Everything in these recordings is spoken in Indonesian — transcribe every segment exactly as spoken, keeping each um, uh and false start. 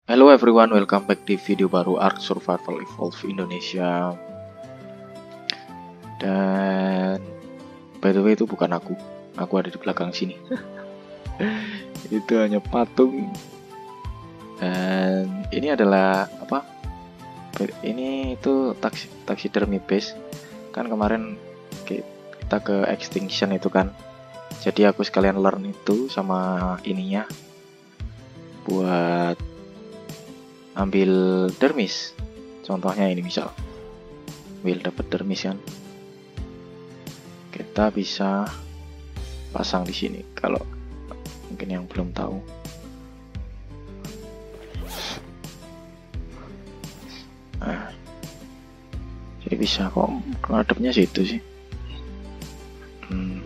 Hello everyone, welcome back di video baru Ark Survival Evolve Indonesia. Dan by the way itu bukan aku, aku ada di belakang sini. Itu hanya patung. Dan ini adalah apa? Ini itu taksi, taxidermy base. Kan kemarin kita ke extinction itu kan. Jadi aku sekalian learn itu sama ininya buat ambil dermis. Contohnya ini misal ambil dapat dermis kan, kita bisa pasang di sini kalau mungkin yang belum tahu. Nah, jadi bisa kok ngadepnya situ sih. Hmm.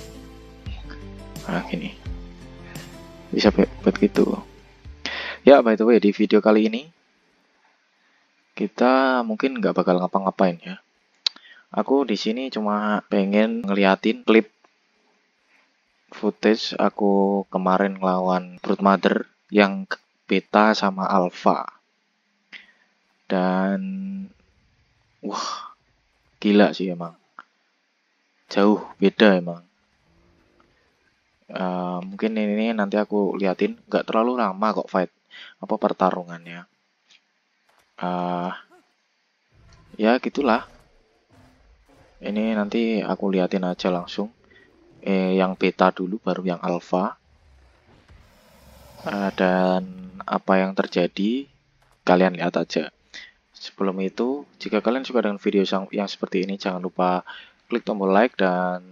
Nah gini bisa buat gitu. Ya, by the way, di video kali ini kita mungkin nggak bakal ngapa-ngapain ya. Aku di sini cuma pengen ngeliatin klip footage aku kemarin ngelawan Brood Mother yang beta sama alpha. Dan wah, gila sih emang. Jauh beda emang. Uh, mungkin ini nanti aku liatin, nggak terlalu lama kok fight apa pertarungannya. Uh, ya gitulah. Ini nanti aku liatin aja langsung. Eh, yang beta dulu baru yang alpha. Uh, dan apa yang terjadi kalian lihat aja. Sebelum itu, jika kalian suka dengan video yang, yang seperti ini, jangan lupa klik tombol like dan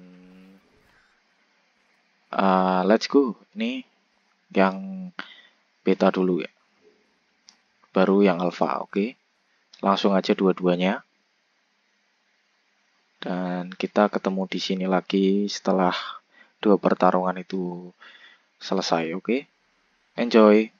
uh, let's go. Ini yang beta dulu ya, baru yang alpha. Oke, langsung aja dua-duanya. Dan kita ketemu di sini lagi setelah dua pertarungan itu selesai. Oke, enjoy.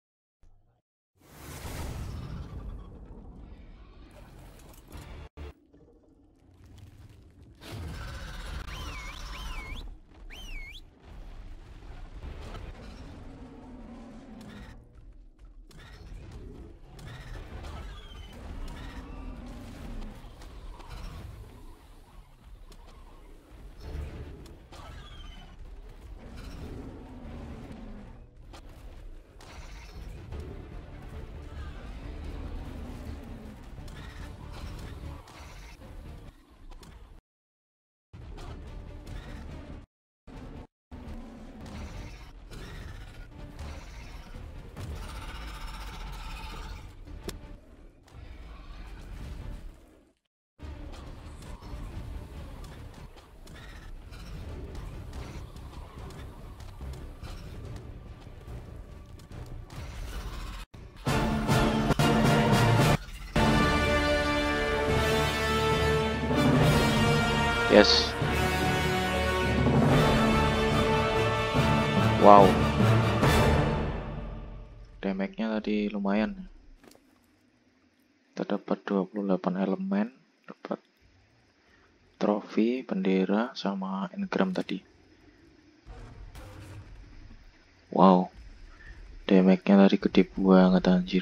Yes. Wow. Damage-nya tadi lumayan. Kita dapat dua puluh delapan elemen, dapat trofi, bendera, sama engram tadi. Wow. Damage-nya tadi gede banget anjir.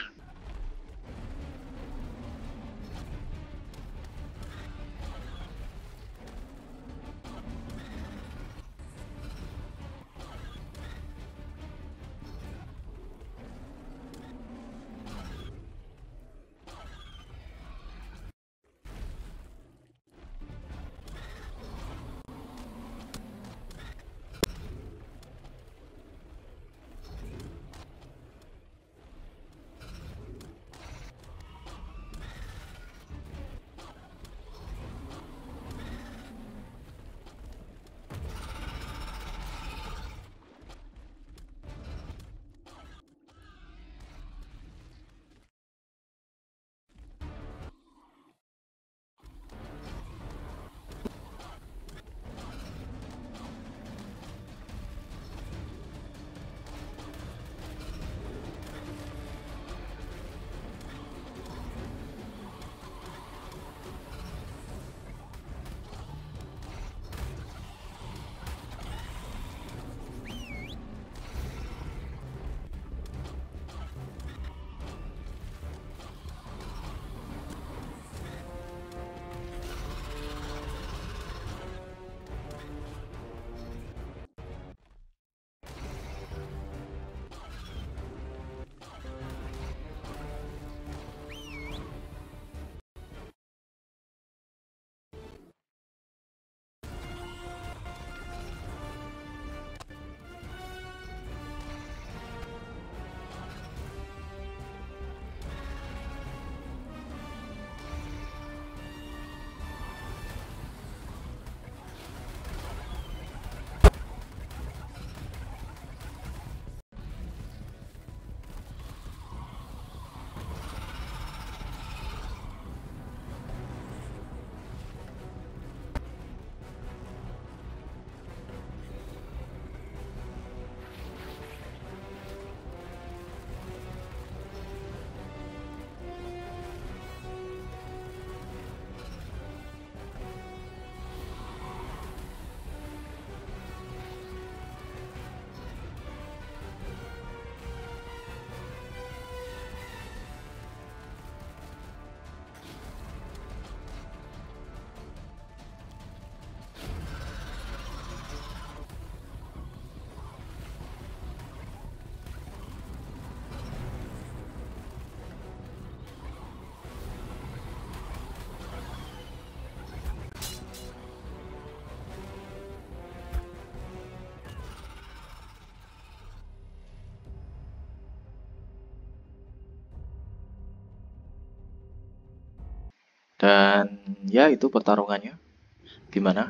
Dan ya itu pertarungannya. Gimana?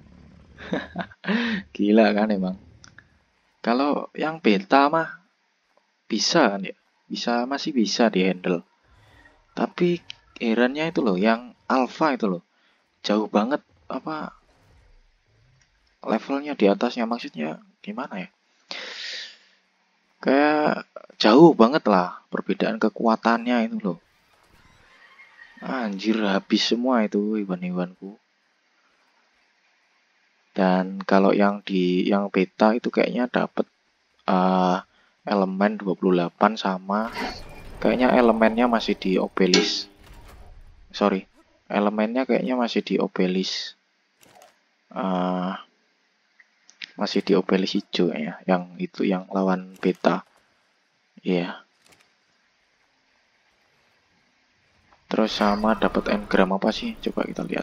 Gila kan emang. Kalau yang beta mah bisa kan ya. Bisa, masih bisa di handle. Tapi herannya itu loh, yang alpha itu loh. Jauh banget apa levelnya di atasnya, maksudnya gimana ya? Kayak jauh banget lah perbedaan kekuatannya itu loh. Anjir, habis semua itu hewan-hewanku. Dan kalau yang di yang beta itu kayaknya dapet uh, elemen dua puluh delapan sama kayaknya elemennya masih di Obelisk. Sorry, elemennya kayaknya masih di Obelisk. Uh, masih di Obelisk hijau ya, yang itu yang lawan beta. Iya. Yeah. Terus sama dapat engram apa sih? Coba kita lihat.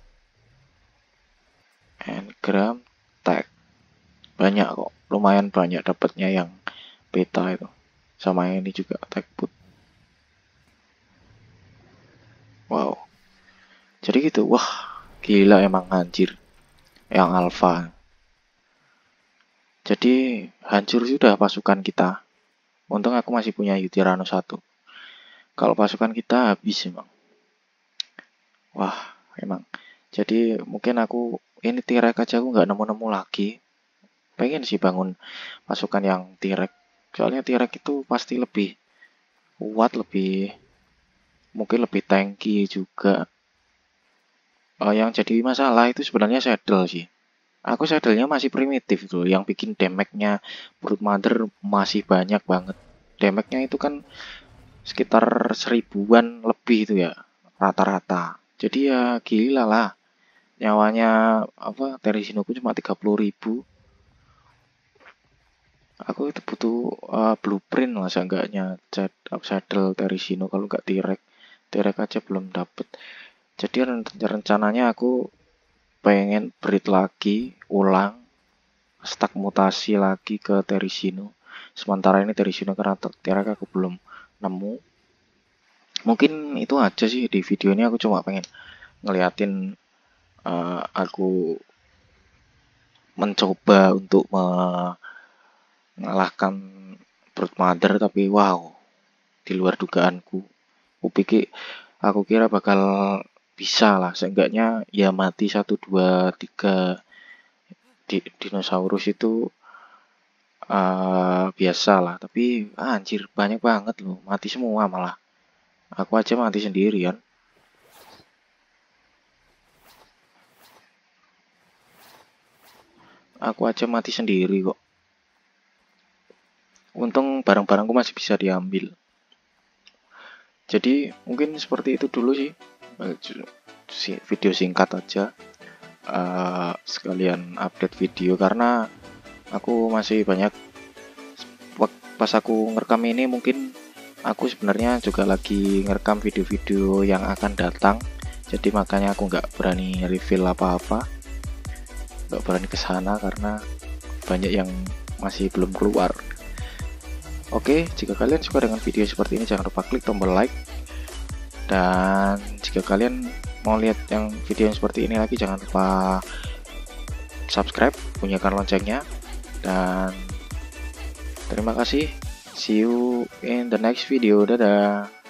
Engram tag. Banyak kok, lumayan banyak dapatnya yang beta itu. Sama yang ini juga tag put. Wow. Jadi gitu. Wah, gila emang anjir. Yang alpha. Jadi hancur sudah pasukan kita. Untung aku masih punya Yutirano satu. Kalau pasukan kita habis emang. Wah, emang. Jadi mungkin aku ini T-Rex aja aku nggak nemu-nemu lagi. Pengen sih bangun pasukan yang T-Rex. Soalnya T-Rex itu pasti lebih kuat, lebih mungkin lebih tanky juga. Oh, yang jadi masalah itu sebenarnya saddle sih. Aku saddle-nya masih primitif tuh, yang bikin damage-nya Brood Mother masih banyak banget. Damage-nya itu kan sekitar seribuan lebih itu ya, rata-rata. Jadi ya gila lah. Nyawanya apa Terisinoku cuma tiga puluh ribu. Aku itu butuh uh, blueprint lah seenggaknya saddle Terisino, kalau nggak T-Rex. T-Rex aja belum dapet. Jadi rencananya aku pengen breed lagi, ulang, stack mutasi lagi ke Terisino. Sementara ini Terisino karena T-Rex aku belum nemu. Mungkin itu aja sih di video ini, aku cuma pengen ngeliatin uh, aku mencoba untuk mengalahkan Brood Mother, tapi wow, di luar dugaanku. Aku pikir, aku kira bakal bisa lah, seenggaknya ya mati satu dua tiga di, dinosaurus itu uh, biasa lah, tapi ah, anjir banyak banget loh, mati semua malah. Aku aja mati sendirian. Aku aja mati sendiri kok. Untung barang-barangku masih bisa diambil. Jadi mungkin seperti itu dulu sih. Video singkat aja. Uh, sekalian update video karena aku masih banyak. Pas aku ngerekam ini mungkin aku sebenarnya juga lagi ngerekam video-video yang akan datang. Jadi makanya aku nggak berani reveal apa-apa. Nggak berani kesana karena banyak yang masih belum keluar. Oke, jika kalian suka dengan video seperti ini jangan lupa klik tombol like. Dan jika kalian mau lihat yang video yang seperti ini lagi jangan lupa subscribe, bunyikan loncengnya. Dan terima kasih. See you in the next video. Dadah.